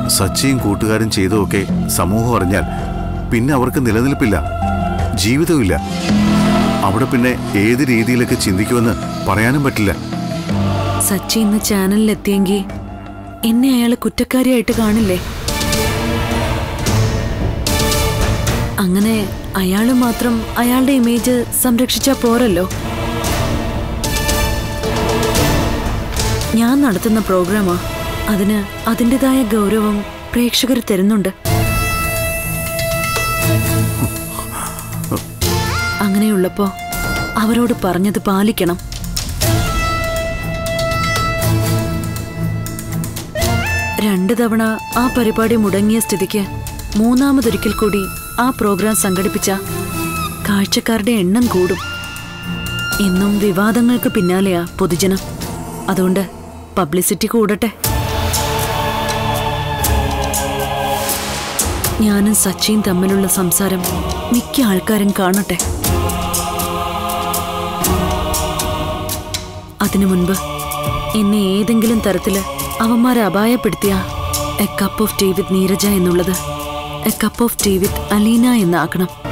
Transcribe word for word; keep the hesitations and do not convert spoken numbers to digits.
സച്ചിയും കൂട്ടുകാരും ചെയ്തതൊക്കെ സമൂഹം അറിഞ്ഞാൽ പിന്നെ അവർക്ക് നിലനിൽപ്പില്ല, ജീവിതമില്ല. അവിടെ പിന്നെ ഏത് രീതിയിലൊക്കെ ചിന്തിക്കുമെന്ന് പറയാനും പറ്റില്ല. സച്ചി ഇന്ന് ചാനലിലെത്തിയെങ്കിൽ എന്നെ അയാൾ കുറ്റക്കാരിയായിട്ട് കാണില്ലേ? അങ്ങനെ അയാള് മാത്രം അയാളുടെ ഇമേജ് സംരക്ഷിച്ചാ പോരല്ലോ. ഞാൻ നടത്തുന്ന പ്രോഗ്രാമാ, അതിന് അതിൻ്റെതായ ഗൗരവം പ്രേക്ഷകർ തരുന്നുണ്ട്. അങ്ങനെയുള്ളപ്പോ അവരോട് പറഞ്ഞത് പാലിക്കണം. രണ്ടു തവണ ആ പരിപാടി മുടങ്ങിയ സ്ഥിതിക്ക് മൂന്നാമതൊരിക്കൽ കൂടി ആ പ്രോഗ്രാം സംഘടിപ്പിച്ച കാഴ്ചക്കാരുടെ എണ്ണം കൂടും. എന്നും വിവാദങ്ങൾക്ക് പിന്നാലെയാ പൊതുജനം. അതുകൊണ്ട് പബ്ലിസിറ്റി കൂടട്ടെ. ഞാനും സച്ചിയും തമ്മിലുള്ള സംസാരം മിക്ക ആൾക്കാരും കാണട്ടെ. അതിനു മുൻപ് എന്നെ ഏതെങ്കിലും തരത്തില് അവന്മാരെ അപായപ്പെടുത്തിയ a cup of tea with Neeraja എന്നുള്ളത് a cup of tea with Aleena എന്നാക്കണം.